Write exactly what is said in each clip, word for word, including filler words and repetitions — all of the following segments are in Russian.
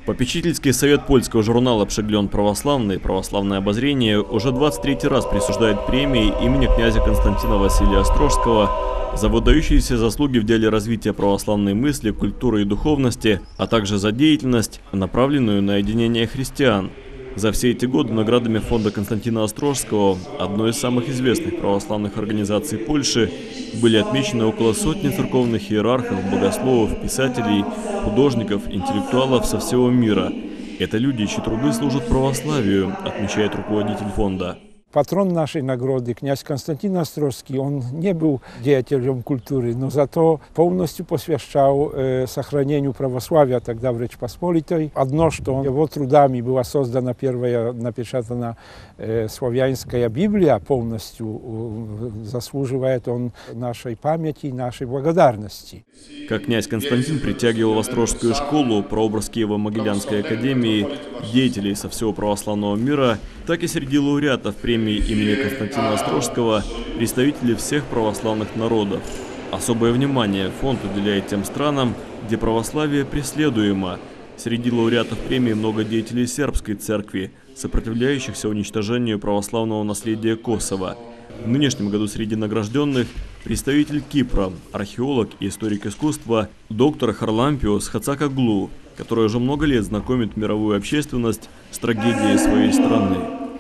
Попечительский совет польского журнала «Przegląd Православный» «Православное обозрение» уже двадцать третий раз присуждает премии имени князя Константина Василия Острожского за выдающиеся заслуги в деле развития православной мысли, культуры и духовности, а также за деятельность, направленную на единение христиан. За все эти годы наградами фонда Константина Острожского, одной из самых известных православных организаций Польши, были отмечены около сотни церковных иерархов, богословов, писателей, художников, интеллектуалов со всего мира. Это люди, чьи труды служат православию, отмечает руководитель фонда. Патрон нашей награды, князь Константин Острожский, он не был деятелем культуры, но зато полностью посвящал э, сохранению православия тогда в Речи Посполитой. Одно, что его трудами была создана первая напечатана э, славянская Библия, полностью э, заслуживает он нашей памяти, нашей благодарности. Как князь Константин притягивал в Острожскую школу, прообраз Киево-Могилянской академии, деятелей со всего православного мира, так и среди лауреатов премии имени Константина Острожского представители всех православных народов. Особое внимание фонд уделяет тем странам, где православие преследуемо. Среди лауреатов премии много деятелей сербской церкви, сопротивляющихся уничтожению православного наследия Косово. В нынешнем году среди награжденных представитель Кипра, археолог и историк искусства, доктор Харлампиос Хацакаглу, который уже много лет знакомит мировую общественность с трагедией своей страны.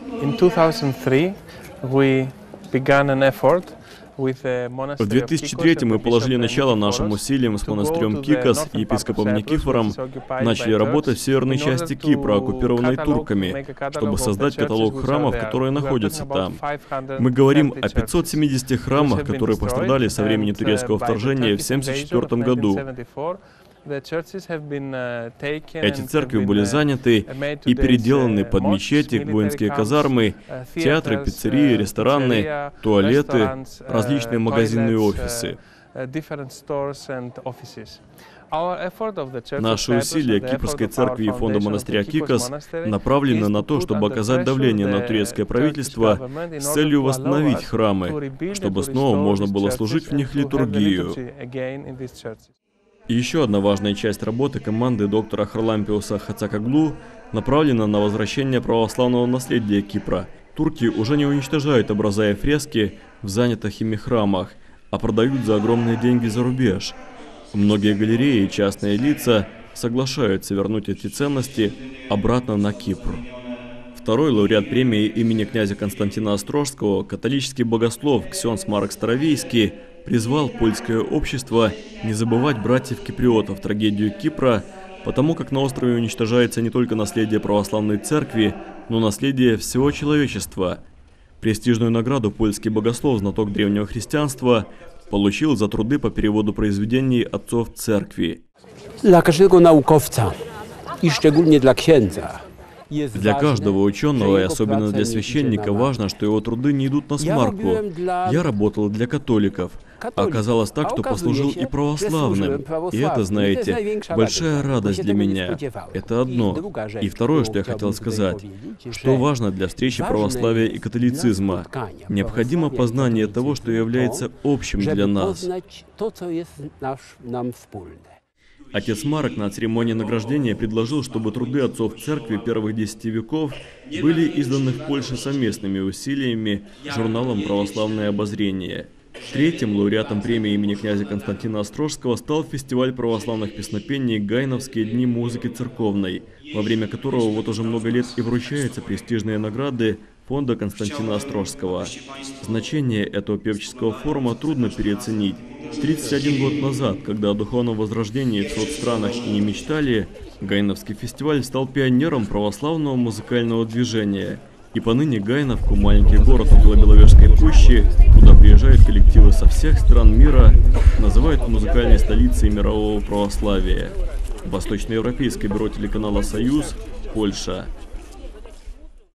В две тысячи третьем мы положили начало нашим усилиям с монастырем Кикос и епископом Никифором, начали работать в северной части Кипра, оккупированной турками, чтобы создать каталог храмов, которые находятся там. Мы говорим о пятистах семидесяти храмах, которые пострадали со времени турецкого вторжения в тысяча девятьсот семьдесят четвёртом году. Эти церкви были заняты и переделаны под мечети, воинские казармы, театры, пиццерии, рестораны, туалеты, различные магазины и офисы. Наши усилия Кипрской церкви и фонда монастыря Кикос направлены на то, чтобы оказать давление на турецкое правительство с целью восстановить храмы, чтобы снова можно было служить в них литургию. И еще одна важная часть работы команды доктора Харлампиоса Хацакаглу направлена на возвращение православного наследия Кипра. Турки уже не уничтожают образа и фрески в занятых ими храмах, а продают за огромные деньги за рубеж. Многие галереи и частные лица соглашаются вернуть эти ценности обратно на Кипр. Второй лауреат премии имени князя Константина Острожского, католический богослов Ксенц Марк Старовейский, призвал польское общество не забывать братьев-киприотов трагедию Кипра, потому как на острове уничтожается не только наследие православной церкви, но наследие всего человечества. Престижную награду польский богослов, знаток древнего христианства, получил за труды по переводу произведений отцов церкви. Для каждого науковца, и szczególnie для księdza. Для каждого ученого, и особенно для священника, важно, что его труды не идут на смарку. Я работал для католиков, а оказалось так, что послужил и православным. И это, знаете, большая радость для меня. Это одно. И второе, что я хотел сказать, что важно для встречи православия и католицизма. Необходимо познание того, что является общим для нас. Отец Марк на церемонии награждения предложил, чтобы труды отцов церкви первых десяти веков были изданы в Польше совместными усилиями журналом «Православное обозрение». Третьим лауреатом премии имени князя Константина Острожского стал фестиваль православных песнопений «Гайновские дни музыки церковной», во время которого вот уже много лет и вручаются престижные награды фонда Константина Острожского. Значение этого певческого форума трудно переоценить. тридцать один год назад, когда о духовном возрождении в соцстранах и не мечтали, Гайновский фестиваль стал пионером православного музыкального движения. И поныне Гайновку, маленький город около Беловежской пущи, куда приезжают коллективы со всех стран мира, называют музыкальной столицей мирового православия. Восточноевропейское бюро телеканала «Союз», Польша.